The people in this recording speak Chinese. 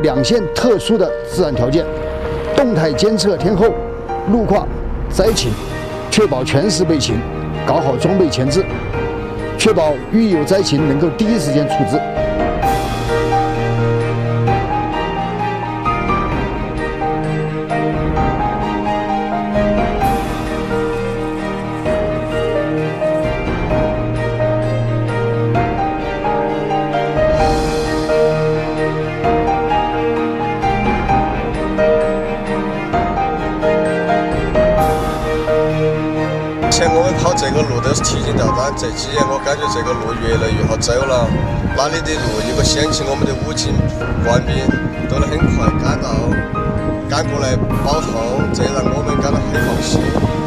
两线特殊的自然条件，动态监测天候、路况、灾情，确保全市备勤，搞好装备前置，确保遇有灾情能够第一时间处置。 以前我们跑这个路都是提心吊胆，这几年我感觉这个路越来越好走了，哪里的路如果想起我们的武警官兵都能很快赶过来保通，这让我们感到很放心。